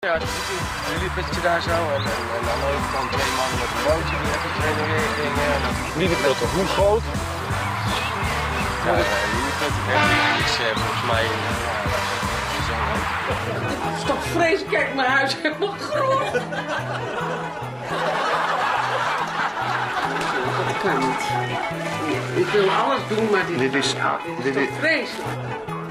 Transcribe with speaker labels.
Speaker 1: Ja, een liepetje daar zo en aan de andere kant 2 mannen met een bootje die even heen en weer gingen.
Speaker 2: Lievepetter, hoe groot?
Speaker 1: Ja, lievepetter is volgens mij zo.
Speaker 3: Het is toch vreselijk, kijk mijn huis helemaal groen. Dat kan niet. Ik wil alles doen, maar dit is toch vreselijk.